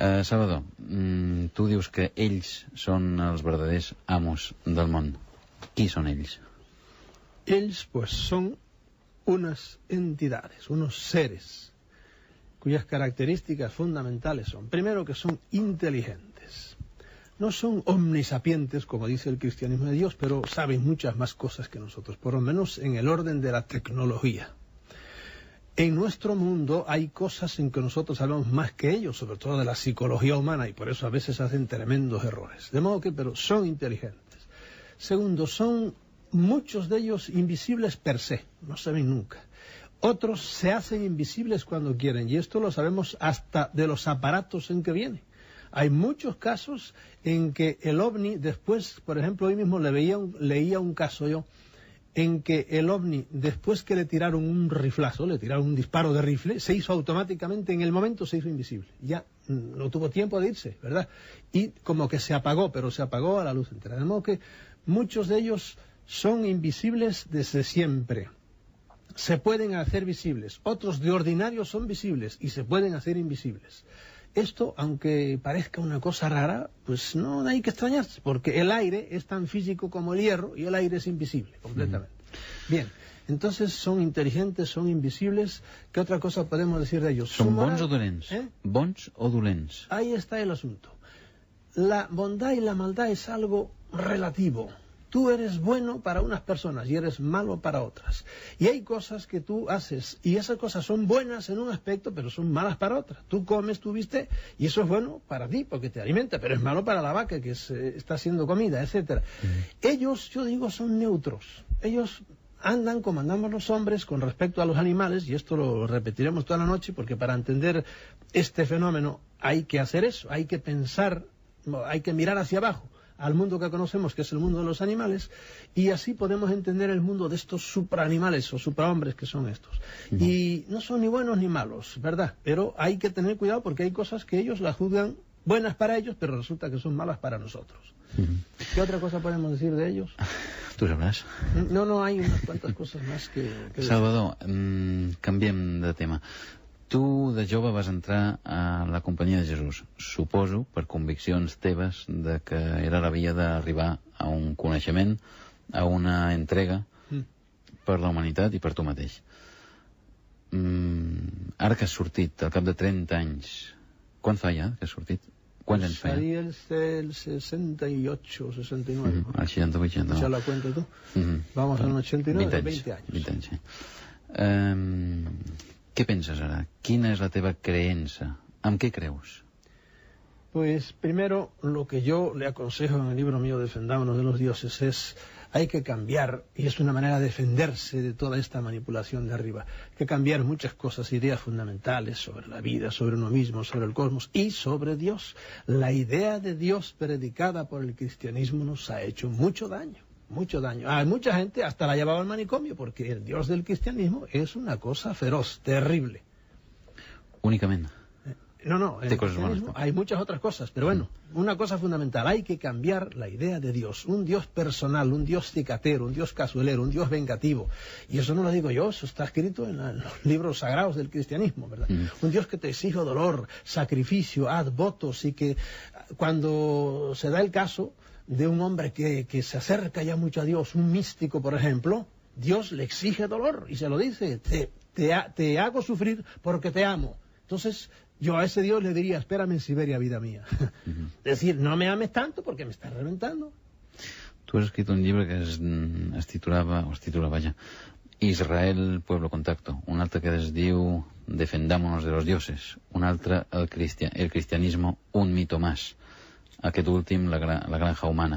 Salvador, tu dius que ells són els verdaders amos del món. Qui son ells? Ellos, pues, son unas entidades, unos seres, cuyas características fundamentales son, primero, que son inteligentes. No son omnisapientes, como dice el cristianismo de Dios, pero saben muchas más cosas que nosotros, por lo menos en el orden de la tecnología. En nuestro mundo hay cosas en que nosotros sabemos más que ellos, sobre todo de la psicología humana, y por eso a veces hacen tremendos errores. De modo que, pero son inteligentes. Segundo, son muchos de ellos invisibles per se, no se ven nunca. Otros se hacen invisibles cuando quieren, y esto lo sabemos hasta de los aparatos en que viene. Hay muchos casos en que el ovni, después, por ejemplo, hoy mismo leía un caso yo, en que el ovni, después que le tiraron un riflazo, le tiraron un disparo de rifle, se hizo automáticamente, en el momento se hizo invisible. Ya no tuvo tiempo de irse, ¿verdad? Y como que se apagó, pero se apagó a la luz entera. De modo que muchos de ellos son invisibles desde siempre. Se pueden hacer visibles. Otros de ordinario son visibles y se pueden hacer invisibles. Esto, aunque parezca una cosa rara, pues no hay que extrañarse, porque el aire es tan físico como el hierro y el aire es invisible completamente. Bien, entonces son inteligentes, son invisibles. ¿Qué otra cosa podemos decir de ellos? ¿Son bons o dolents? Bons o dolents? Ahí está el asunto. La bondad y la maldad es algo relativo. Tú eres bueno para unas personas y eres malo para otras. Y hay cosas que tú haces y esas cosas son buenas en un aspecto, pero son malas para otras. Tú comes, tú viste, y eso es bueno para ti porque te alimenta, pero es malo para la vaca que está haciendo comida, etcétera. Ellos, yo digo, son neutros. Ellos andan como andamos los hombres con respecto a los animales, y esto lo repetiremos toda la noche porque para entender este fenómeno hay que hacer eso, hay que pensar, hay que mirar hacia abajo al mundo que conocemos, que es el mundo de los animales, y así podemos entender el mundo de estos supraanimales o suprahombres que son estos. Y no son ni buenos ni malos, ¿verdad? Pero hay que tener cuidado porque hay cosas que ellos las juzgan buenas para ellos, pero resulta que son malas para nosotros. ¿Qué otra cosa podemos decir de ellos? Tu sabràs. No, hay unas cuantas cosas más que Salvador, canviem de tema. Tu de jove vas entrar a la Companyia de Jesús, suposo per conviccions teves de que era la via d'arribar a un coneixement, a una entrega per la humanitat i per tu mateix. Ara que has sortit, al cap de 30 anys, quan fa ja que has sortit? Quants anys feia? Salí el 68 o 69. Al 68, 69. ¿Ya la cuenta tú? Vamos al 89, 20 años. 20 anys, sí. Què penses ara? Quina és la teva creença? ¿En qué creus? Pues primero, lo que yo le aconsejo en el libro mío Defendámonos de los dioses es, hay que cambiar, y es una manera de defenderse de toda esta manipulación de arriba, hay que cambiar muchas cosas, ideas fundamentales sobre la vida, sobre uno mismo, sobre el cosmos y sobre Dios. La idea de Dios predicada por el cristianismo nos ha hecho mucho daño. Mucho daño. Hay mucha gente hasta la llevaba al manicomio porque el Dios del cristianismo es una cosa feroz, terrible. Únicamente. No, en el cristianismo hay muchas otras cosas, pero bueno, una cosa fundamental, hay que cambiar la idea de Dios, un Dios personal, un Dios cicatero, un Dios casuelero, un Dios vengativo, y eso no lo digo yo, eso está escrito en los libros sagrados del cristianismo, ¿verdad? Un Dios que te exige dolor, sacrificio, haz votos, y que cuando se da el caso de un hombre que se acerca ya mucho a Dios, un místico, por ejemplo, Dios le exige dolor y se lo dice, te hago sufrir porque te amo. Entonces, yo a ese Dios le diría, espérame en Siberia, vida mía. Es decir, no me ames tanto porque me estás reventando. Tu has escrit un llibre que es titula Israel, Pueblo Contacto, un altre que es diu Defendámonos de los dioses, un altre el cristianismo, un mito más. Aquest últim, la granja humana.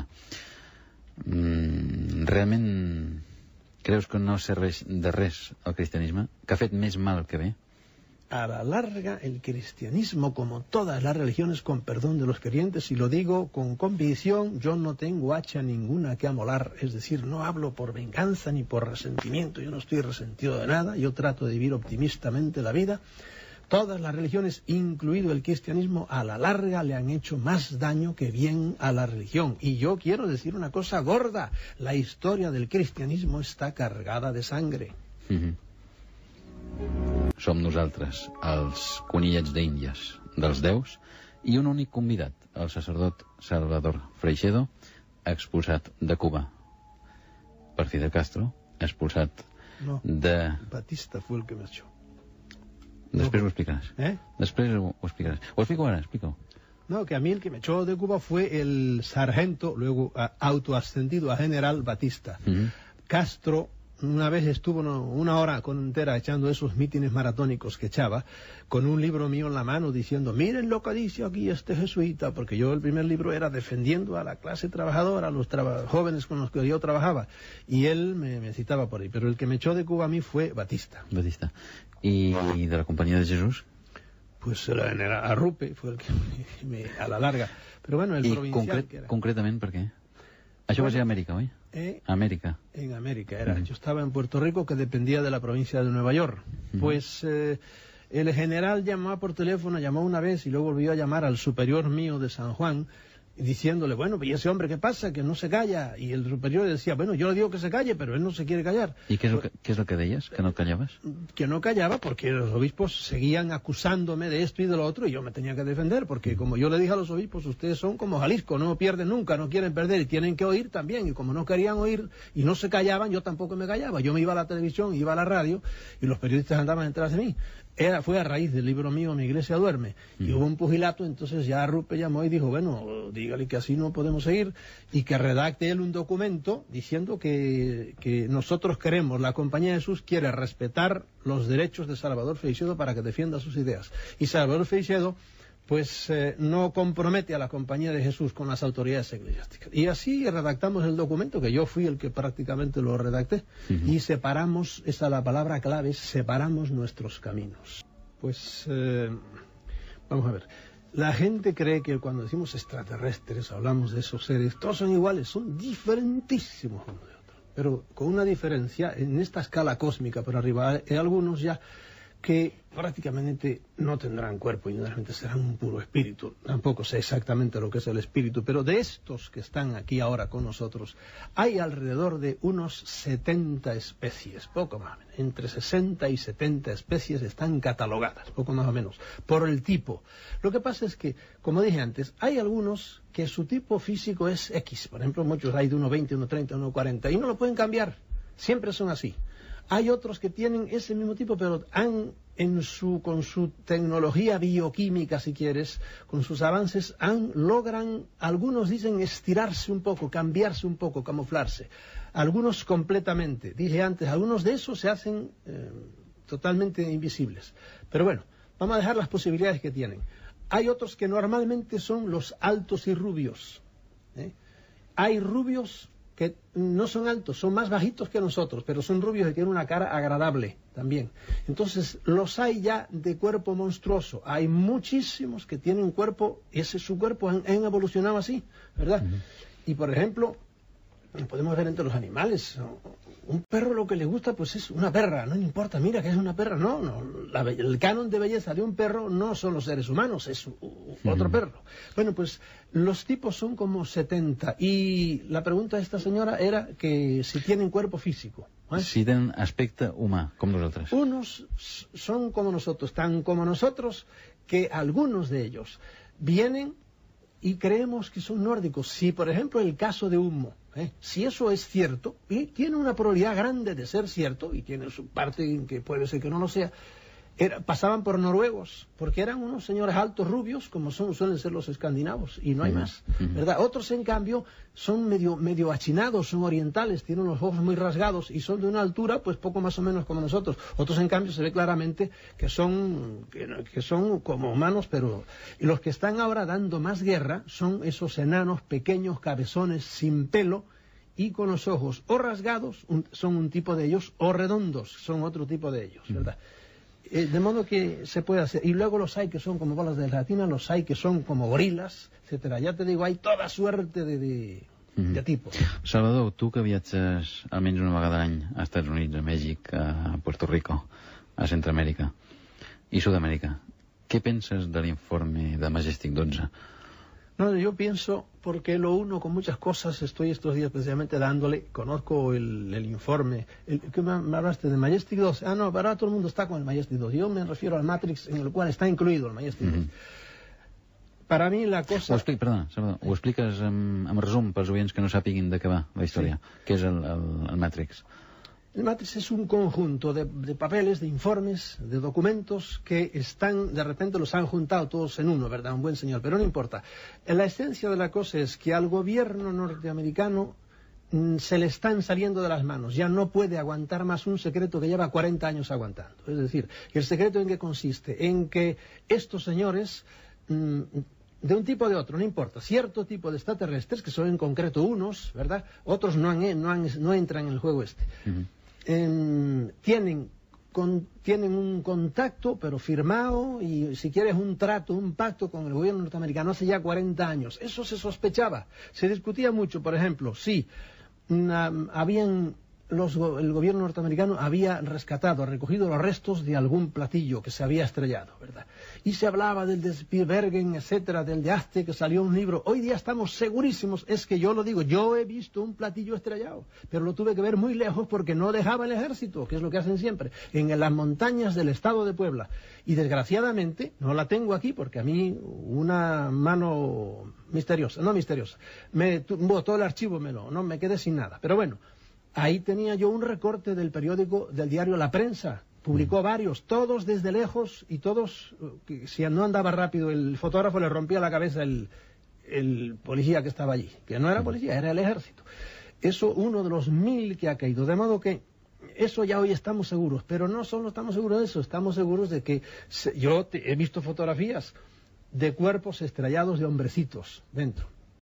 Realment creus que no serveix de res el cristianisme? Que ha fet més mal que bé? A la larga, el cristianismo, como todas las religiones, con perdón de los creyentes, y lo digo con convicción, yo no tengo hacha ninguna que amolar, es decir, no hablo por venganza ni por resentimiento, yo no estoy resentido de nada, yo trato de vivir optimistamente la vida. Todas las religiones, incluido el cristianismo, a la larga le han hecho más daño que bien a la religión. Y yo quiero decir una cosa gorda, la historia del cristianismo está cargada de sangre. Som nosaltres, els conillets d'Índies, dels déus, I un únic convidat, el sacerdot Salvador Freixedo, expulsat de Cuba per Fidel Castro, expulsat de... Batista fue el que me echó. Després ho explicaràs. Després ho explicaràs. Ho explico ara, explico. No, que a mí el que me echó de Cuba fue el sargento, luego autoascendido a general Batista. Castro una vez estuvo una hora entera echando esos mítines maratónicos que echaba, con un libro mío en la mano diciendo, miren lo que dice aquí este jesuita, porque yo el primer libro era defendiendo a la clase trabajadora, a los jóvenes con los que yo trabajaba, y él me citaba por ahí, pero el que me echó de Cuba a mí fue Batista. Batista. ¿Y de la Compañía de Jesús? Pues a Rupe fue el que a la larga. Pero bueno, el provincial que era. Concretament, per què? Això va ser a Amèrica, oi? América. En América era. Yo estaba en Puerto Rico, que dependía de la provincia de Nueva York. Pues el general llamó por teléfono, llamó una vez y luego volvió a llamar al superior mío de San Juan, diciéndole, bueno, ¿y ese hombre qué pasa? Que no se calla. Y el superior decía, bueno, yo le digo que se calle, pero él no se quiere callar. ¿Y qué es lo que decías? ¿Que no callabas? Que no callaba porque los obispos seguían acusándome de esto y de lo otro y yo me tenía que defender, porque como yo le dije a los obispos, ustedes son como Jalisco, no pierden nunca, no quieren perder y tienen que oír también. Y como no querían oír y no se callaban, yo tampoco me callaba. Yo me iba a la televisión, iba a la radio y los periodistas andaban detrás de mí. Fue a raíz del libro mío, Mi Iglesia Duerme, y hubo un pugilato. Entonces ya Rupe llamó y dijo, bueno, dígale que así no podemos seguir, y que redacte él un documento diciendo que nosotros queremos, la Compañía de Jesús quiere respetar los derechos de Salvador Freixedo para que defienda sus ideas. Y Salvador Freixedo, pues no compromete a la Compañía de Jesús con las autoridades eclesiásticas. Y así redactamos el documento, que yo fui el que prácticamente lo redacté, y separamos, esa es la palabra clave, separamos nuestros caminos. Pues, vamos a ver, la gente cree que cuando decimos extraterrestres, hablamos de esos seres, todos son iguales, son diferentísimos uno de otro, pero con una diferencia en esta escala cósmica por arriba, hay algunos ya que prácticamente no tendrán cuerpo y generalmente serán un puro espíritu. Tampoco sé exactamente lo que es el espíritu, pero de estos que están aquí ahora con nosotros, hay alrededor de unos 70 especies, poco más o menos. Entre 60 y 70 especies están catalogadas, poco más o menos, por el tipo. Lo que pasa es que, como dije antes, hay algunos que su tipo físico es X. Por ejemplo, muchos hay de 1,20, 1,30, 1,40, y no lo pueden cambiar. Siempre son así. Hay otros que tienen ese mismo tipo, pero con su tecnología bioquímica, si quieres, con sus avances, logran, algunos dicen estirarse un poco, cambiarse un poco, camuflarse. Algunos completamente. Dije antes, algunos de esos se hacen totalmente invisibles. Pero bueno, vamos a dejar las posibilidades que tienen. Hay otros que normalmente son los altos y rubios. Hay rubios que no son altos, son más bajitos que nosotros, pero son rubios y tienen una cara agradable también. Entonces, los hay ya de cuerpo monstruoso. Hay muchísimos que tienen cuerpo, su cuerpo han evolucionado así, ¿verdad? Y, por ejemplo, podemos ver entre los animales, un perro lo que le gusta pues es una perra, no importa, mira que es una perra, el canon de belleza de un perro no son los seres humanos, es otro perro. Bueno, pues los tipos son como 70, y la pregunta de esta señora era que si tienen cuerpo físico. Si tienen aspecto humano, como nosotros. Unos son como nosotros, tan como nosotros, que algunos de ellos vienen y creemos que son nórdicos. Si, por ejemplo, el caso de Humo, si eso es cierto, y tiene una probabilidad grande de ser cierto, y tiene su parte en que puede ser que no lo sea, pasaban por noruegos, porque eran unos señores altos, rubios, como suelen ser los escandinavos, y no hay más, ¿verdad? Otros, en cambio, son medio achinados, son orientales, tienen los ojos muy rasgados, y son de una altura, pues poco más o menos como nosotros. Otros, en cambio, se ve claramente que son como humanos, pero... Y los que están ahora dando más guerra son esos enanos pequeños, cabezones, sin pelo, y con los ojos o rasgados, son un tipo de ellos, o redondos, son otro tipo de ellos, ¿verdad? De modo que se puede hacer. Y luego los hay que son como bolas de gelatina, los hay que son como gorilas, etcétera. Ya te digo, hay toda suerte de tipos. Salvador, tu que viatges almenys una vegada a l'any a Estats Units, a Mèxic, a Puerto Rico, a Centroamèrica i Sud-amèrica, què penses de l'informe de Majestic 12? No, yo pienso, porque lo uno con muchas cosas, estoy estos días precisamente dándole, conozco el informe, ¿qué me hablaste de Majestic 2? No, para todo el mundo está con el Majestic 2, yo me refiero al Matrix en el cual está incluido el Majestic 2. para mí la cosa... Ho expliques en resum pels oients que no sàpiguin de què va la història. Què és el Matrix? El Matrix es un conjunto de papeles, de informes, de documentos que están, de repente los han juntado todos en uno, ¿verdad? Un buen señor, pero no importa. La esencia de la cosa es que al gobierno norteamericano se le están saliendo de las manos, ya no puede aguantar más un secreto que lleva 40 años aguantando. Es decir, ¿el secreto en qué consiste? En que estos señores, de un tipo o de otro, no importa, cierto tipo de extraterrestres, que son en concreto unos, ¿verdad? Otros no entran en el juego este. Tienen un contacto, pero firmado, y si quieres un trato, un pacto con el gobierno norteamericano hace ya 40 años. Eso se sospechaba, se discutía mucho, por ejemplo, si el gobierno norteamericano había recogido los restos de algún platillo que se había estrellado, ¿verdad? Y se hablaba del de Spiebergen, etcétera, del de Aste, que salió un libro. Hoy día estamos segurísimos, es que yo lo digo, yo he visto un platillo estrellado, pero lo tuve que ver muy lejos porque no dejaba el ejército, que es lo que hacen siempre, en las montañas del estado de Puebla. Y desgraciadamente, no la tengo aquí porque a mí una mano todo el archivo no me quedé sin nada, pero bueno. Ahí tenía yo un recorte del periódico, del diario La Prensa. Publicó varios, todos desde lejos y todos, si no andaba rápido el fotógrafo le rompía la cabeza el policía que estaba allí. Que no era policía, era el ejército. Eso, uno de los 1000 que ha caído. De modo que eso ya hoy estamos seguros. Pero no solo estamos seguros de eso, estamos seguros de que he visto fotografías de cuerpos estrellados de hombrecitos dentro.